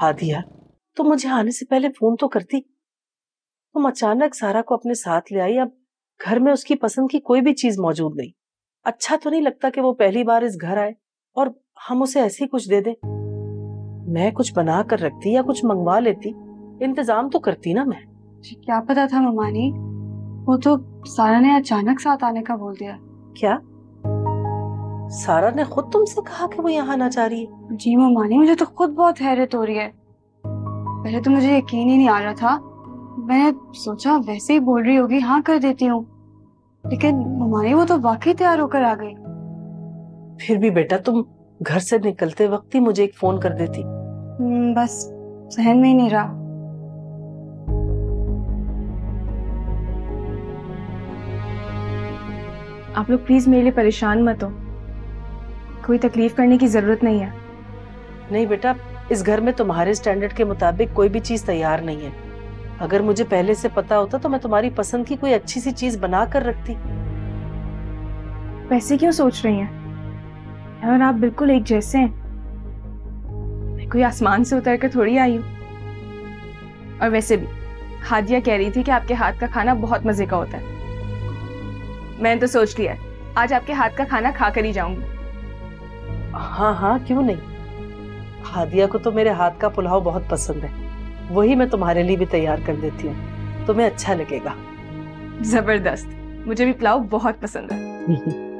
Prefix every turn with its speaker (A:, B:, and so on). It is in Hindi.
A: हादिया, तुम मुझे आने से पहले फोन तो करती। तुम अचानक सारा को अपने साथ ले आई। अब घर में उसकी पसंद की कोई भी चीज मौजूद नहीं। अच्छा तो नहीं लगता कि वो पहली बार इस घर आए और हम उसे ऐसे ही कुछ दे दें। मैं कुछ बना कर रखती या कुछ मंगवा लेती, इंतजाम तो करती ना मैं।
B: क्या पता था ममानी, वो तो सारा ने अचानक साथ आने का बोल दिया।
A: क्या सारा ने खुद तुमसे कहा कि वो यहाँ ना जा रही है?
B: जी ममानी, मुझे तो खुद बहुत हैरत हो रही है। पहले तो मुझे यकीन ही नहीं आ रहा था। मैंने सोचा वैसे ही बोल रही होगी, हाँ कर देती हूँ। लेकिन ममानी वो तो वाकई तैयार होकर आ गई।
A: फिर भी बेटा, तुम घर से निकलते वक्त ही मुझे एक फोन कर देती।
B: बस सहन में ही नहीं रहा।
C: आप लोग प्लीज मेरे लिए परेशान मत हो, कोई तकलीफ करने की जरूरत नहीं है।
A: नहीं बेटा, इस घर में तुम्हारे स्टैंडर्ड के मुताबिक कोई भी चीज तैयार नहीं है। अगर मुझे पहले से पता होता तो मैं तुम्हारी पसंद की कोई अच्छी सी चीज बना कर रखती।
C: वैसे क्यों सोच रही हैं? और आप बिल्कुल एक जैसे हैं। मैं कोई आसमान से उतर कर थोड़ी आई हूँ। और वैसे भी हादिया कह रही थी कि आपके हाथ का खाना बहुत मजे का होता है। मैंने तो सोच लिया है, आज आपके हाथ का खाना खा कर ही जाऊंगी।
A: हाँ हाँ, क्यों नहीं। हादिया को तो मेरे हाथ का पुलाव बहुत पसंद है, वही मैं तुम्हारे लिए भी तैयार कर देती हूँ, तुम्हें अच्छा लगेगा।
C: जबरदस्त, मुझे भी पुलाव बहुत पसंद है।